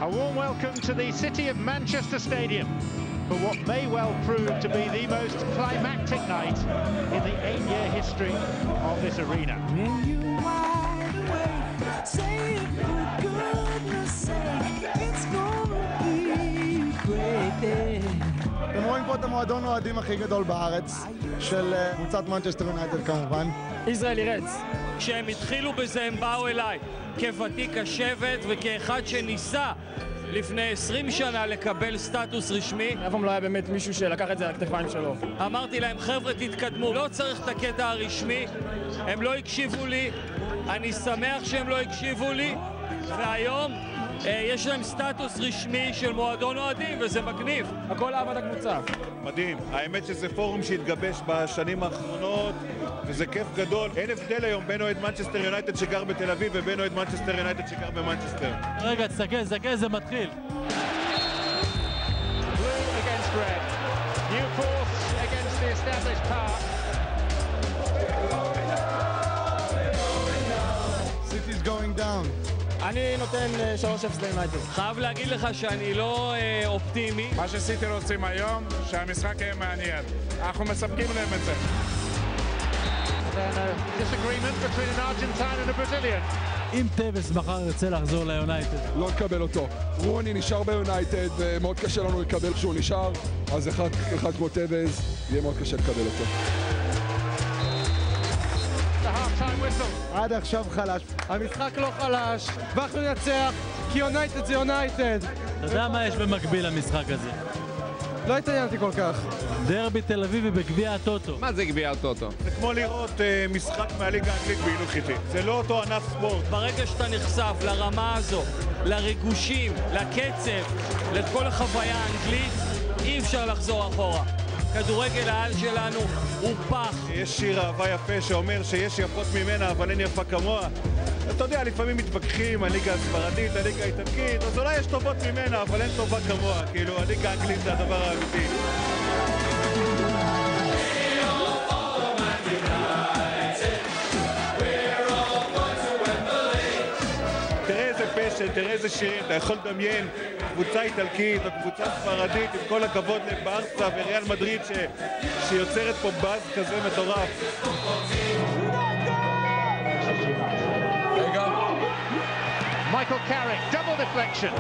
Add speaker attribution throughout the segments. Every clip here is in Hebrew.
Speaker 1: A warm welcome to the city of Manchester Stadium for what may well prove to be the most climactic night in the 8-year history of this arena.
Speaker 2: When you wide awake, say it for goodness sake, it's gonna be great day.
Speaker 3: אתם רואים פה את המועדון האוהדים הכי גדול בארץ, של קבוצת מנצ'סטר יונייטד כמובן.
Speaker 4: ישראלי רץ. כשהם התחילו בזה הם באו אליי כוותיק השבט וכאחד שניסה לפני 20 שנה לקבל סטטוס רשמי.
Speaker 5: אף פעם לא היה באמת מישהו שלקח את זה על הכתפיים שלו.
Speaker 4: אמרתי להם, חבר'ה תתקדמו, לא צריך את הקטע הרשמי, הם לא הקשיבו לי, אני שמח שהם לא הקשיבו לי, והיום יש להם סטטוס רשמי של מועדון אוהדים וזה מגניב.
Speaker 5: הכל אהבת הקבוצה.
Speaker 6: מדהים, האמת שזה פורום שהתגבש בשנים האחרונות וזה כיף גדול. אין הבדל היום בין אוהד מנצ'סטר יונייטד שגר בתל אביב ובין אוהד מנצ'סטר יונייטד שגר במנצ'סטר.
Speaker 4: רגע, תסתכל, זה מתחיל.
Speaker 1: Blue against red. New course against the established park.
Speaker 3: City's going down.
Speaker 5: אני נותן 3-0 ליונייטד.
Speaker 4: חייב להגיד לך שאני לא אופטימי.
Speaker 7: מה שסיטי רוצים היום, שהמשחק יהיה מעניין. אנחנו מספקים להם את זה.
Speaker 1: Then a disagreement between an Argentine and a Brazilian.
Speaker 4: אם טבס מחר ירצה לחזור ליונייטד.
Speaker 8: לא נקבל אותו. רוני נשאר ביונייטד ומאוד קשה לנו לקבל שהוא נשאר, אז אחד כמו טבס יהיה מאוד קשה לקבל אותו.
Speaker 3: עד עכשיו חלש.
Speaker 5: המשחק לא חלש, ואנחנו ננצח, כי יונייטד זה יונייטד.
Speaker 4: אתה יודע מה יש במקביל למשחק הזה?
Speaker 5: לא התעניינתי כל כך.
Speaker 4: דרבי תל אביבי בגביע הטוטו.
Speaker 9: מה זה גביע הטוטו?
Speaker 6: זה כמו לראות משחק מהליגה האנגלית בהילוך איטי. זה לא אותו ענף ספורט.
Speaker 4: ברגע שאתה נחשף לרמה הזו, לריגושים, לקצב, לכל החוויה האנגלית, אי אפשר לחזור אחורה. כדורגל העל שלנו הוא פח.
Speaker 6: יש שיר אהבה יפה שאומר שיש יפות ממנה אבל אין יפה כמוה. אתה יודע, לפעמים מתווכחים, הליגה הספרדית, הליגה האיטלקית, אז אולי יש טובות ממנה אבל אין טובה כמוה. כאילו, הליגה האנגלית זה הדבר האמיתי. תראה איזה פשן, תראה איזה שירים, אתה יכול לדמיין קבוצה איטלקית או קבוצה ספרדית, עם כל הכבוד לברסה וריאל מדריד שיוצרת פה באז כזה מטורף.
Speaker 1: רגע. מייקל קאריק, דאבל דפלקשן.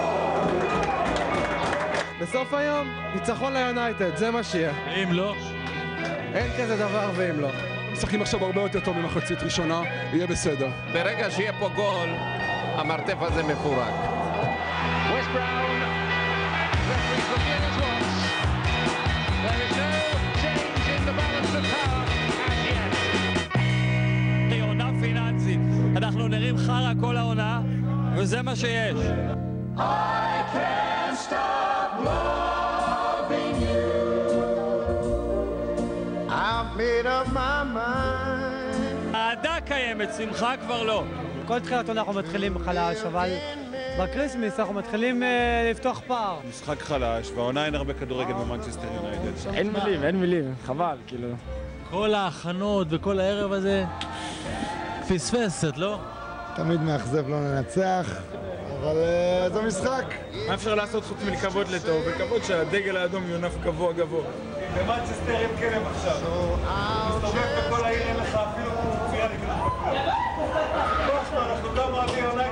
Speaker 5: בסוף היום, ניצחון ליונייטד, זה מה שיהיה.
Speaker 4: אם לא?
Speaker 5: אין כזה דבר ואם לא.
Speaker 8: משחקים עכשיו הרבה יותר טוב ממחצית ראשונה, יהיה בסדר.
Speaker 9: ברגע שיהיה פה גול, המרתף הזה מפורק.
Speaker 1: West Brown, referees looking as once. There is no change in the balance of power as yet.
Speaker 4: עונה פיננסית. אנחנו נראים חרה כל העונה, וזה מה שיש.
Speaker 2: I can't stop loving you.
Speaker 3: I've made up my mind.
Speaker 4: העדה קיימת, שמחה כבר לא.
Speaker 5: כל תחילת עונה אנחנו מתחילים חלש, אבל בקריסמס אנחנו מתחילים לפתוח פער.
Speaker 6: משחק חלש, והעונה אין הרבה כדורגל במנצ'סטר יונייטד.
Speaker 5: אין מילים, חבל, כאילו.
Speaker 4: כל ההכנות וכל הערב הזה פספסת, לא?
Speaker 3: תמיד מאכזב לא לנצח, אבל זה משחק.
Speaker 7: מה אפשר לעשות חוץ מלכבוד לטוב? וכבוד שהדגל האדום יונף גבוה גבוה.
Speaker 6: במנצ'סטר אין כלב עכשיו. מסתובב בכל העיר, אין לך אפילו כנופיה לקנות. אנחנו גם אוהבים יונייטד.